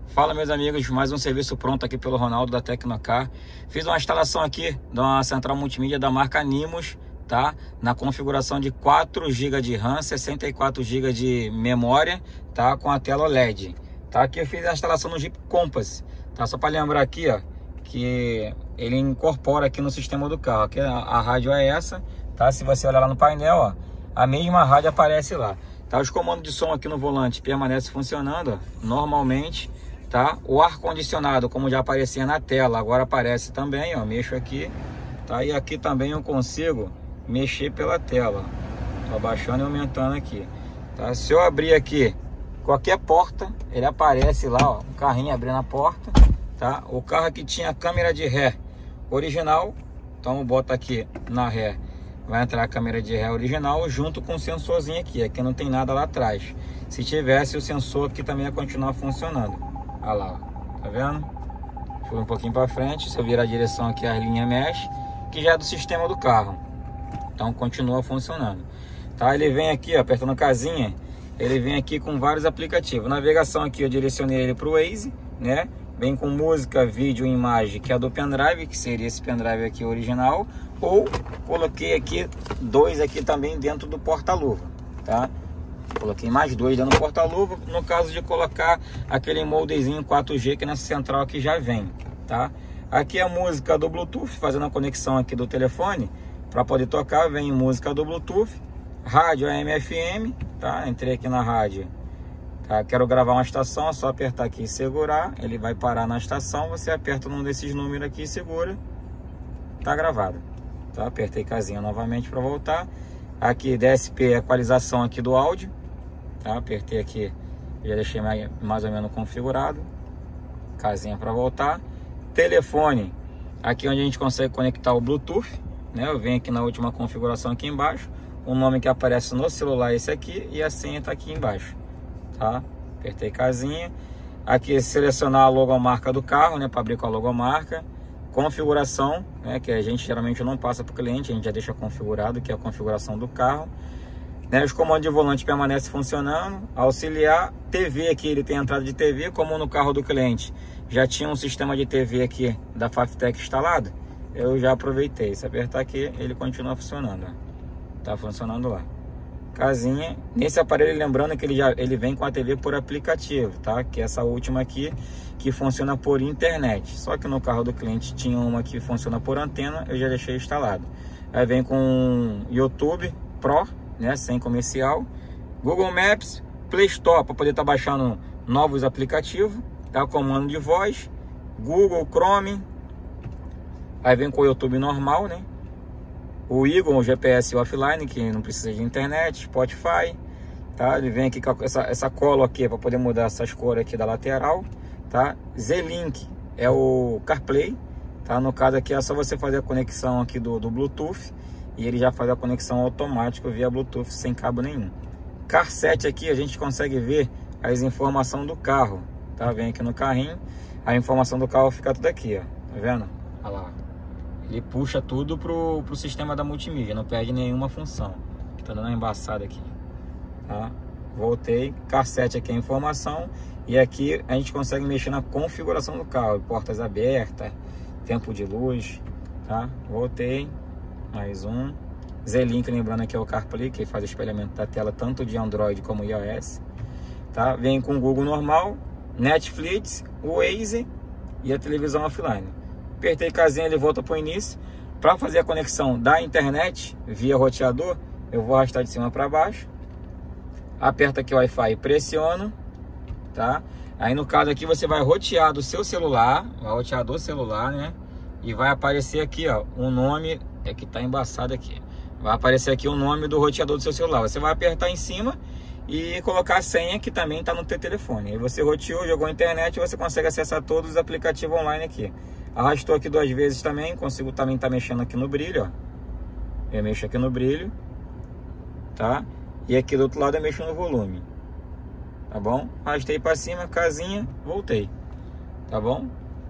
Fala, meus amigos, mais um serviço pronto aqui pelo Ronaldo da Tecnocar. Fiz uma instalação aqui de uma central multimídia da marca Nimos, tá? Na configuração de 4 GB de RAM, 64 GB de memória, tá? Com a tela OLED, tá? Aqui eu fiz a instalação no Jeep Compass, tá? Só para lembrar aqui, ó, que ele incorpora aqui no sistema do carro. Aqui a rádio é essa, tá? Se você olhar lá no painel, ó, a mesma rádio aparece lá, tá? Os comandos de som aqui no volante permanecem funcionando, ó, normalmente, tá? O ar-condicionado, como já aparecia na tela, agora aparece também, ó. Mexo aqui, tá? E aqui também eu consigo mexer pela tela, tô abaixando e aumentando aqui, tá? Se eu abrir aqui qualquer porta, ele aparece lá, ó, um carrinho abrindo a porta, tá? O carro aqui tinha câmera de ré original, então eu boto aqui na ré, vai entrar a câmera de ré original junto com o sensorzinho aqui. Aqui não tem nada lá atrás. Se tivesse, o sensor aqui também ia continuar funcionando. Olha lá, tá vendo? Fui um pouquinho para frente, se eu virar a direção aqui, as linhas mesh, que já é do sistema do carro. Então continua funcionando, tá? Ele vem aqui, ó, apertando a casinha, ele vem aqui com vários aplicativos. Navegação aqui eu direcionei ele para o Waze, né? Vem com música, vídeo e imagem, que é do pendrive, que seria esse pendrive aqui original. Ou coloquei aqui 2 aqui também dentro do porta-luva, tá? Coloquei mais 2 dentro do porta-luva, no caso de colocar aquele moldezinho 4G que nessa central aqui já vem, tá? Aqui a música do Bluetooth, fazendo a conexão aqui do telefone, para poder tocar, vem música do Bluetooth, rádio AM/FM, tá? Entrei aqui na rádio, tá? Quero gravar uma estação, é só apertar aqui e segurar, ele vai parar na estação, você aperta num desses números aqui e segura, tá gravado, tá? Apertei casinha novamente para voltar. Aqui DSP, equalização aqui do áudio, tá? Apertei aqui, já deixei mais ou menos configurado, casinha para voltar. Telefone, aqui onde a gente consegue conectar o Bluetooth, né? Eu venho aqui na última configuração aqui embaixo, o nome que aparece no celular é esse aqui e a senha tá aqui embaixo, tá? Apertei casinha. Aqui selecionar a logomarca do carro, né? Para abrir com a logomarca. Configuração, né? Que a gente geralmente não passa para o cliente, a gente já deixa configurado, que é a configuração do carro, né? Os comandos de volante permanecem funcionando. Auxiliar, TV aqui, ele tem entrada de TV, como no carro do cliente já tinha um sistema de TV aqui da Fafitec instalado, eu já aproveitei. Se apertar aqui, ele continua funcionando, ó. Tá funcionando lá. Casinha, nesse aparelho, lembrando que ele vem com a TV por aplicativo, tá? Que é essa última aqui, que funciona por internet. Só que no carro do cliente tinha uma que funciona por antena, eu já deixei instalado. Aí vem com YouTube Pro, né? Sem comercial. Google Maps, Play Store, para poder estar baixando novos aplicativos, tá? Comando de voz, Google Chrome. Aí vem com o YouTube normal, né? O Eagle, o GPS offline, que não precisa de internet, Spotify, tá? Ele vem aqui com essa cola aqui para poder mudar essas cores aqui da lateral, tá? Z-Link é o CarPlay, tá? No caso aqui é só você fazer a conexão aqui do Bluetooth e ele já faz a conexão automática via Bluetooth sem cabo nenhum. CarSet aqui a gente consegue ver as informações do carro, tá? Vem aqui no carrinho, a informação do carro fica tudo aqui, ó, tá vendo? Olha lá. Ele puxa tudo pro sistema da multimídia, não perde nenhuma função. Tá dando uma embaçada aqui, tá? Voltei, CarSet aqui é a informação. E aqui a gente consegue mexer na configuração do carro, portas abertas, tempo de luz, tá? Voltei, mais um. Z-Link, lembrando que é o CarPlay, que faz o espelhamento da tela tanto de Android como iOS, tá? Vem com o Google normal, Netflix, o Waze e a televisão offline. Apertei casinha, ele volta para o início. Para fazer a conexão da internet via roteador, eu vou arrastar de cima para baixo. Aperta aqui o Wi-Fi e pressiono, tá? Aí no caso aqui você vai rotear do seu celular, vai rotear do celular, né? E vai aparecer aqui, ó, o nome, é que tá embaçado aqui. Vai aparecer aqui o nome do roteador do seu celular. Você vai apertar em cima e colocar a senha que também tá no teu telefone. Aí você roteou, jogou a internet e você consegue acessar todos os aplicativos online aqui. Arrastou aqui 2 vezes também, consigo também estar mexendo aqui no brilho, ó. Eu mexo aqui no brilho, tá? E aqui do outro lado eu mexo no volume, tá bom? Arrastei para cima, casinha, voltei, tá bom?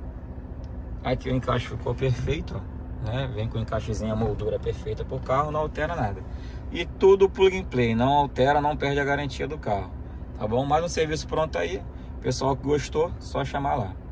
Aqui o encaixe ficou perfeito, ó, né? Vem com o encaixezinho, a moldura perfeita pro carro, não altera nada. E tudo plug and play, não altera, não perde a garantia do carro, tá bom? Mais um serviço pronto aí. Pessoal que gostou, só chamar lá.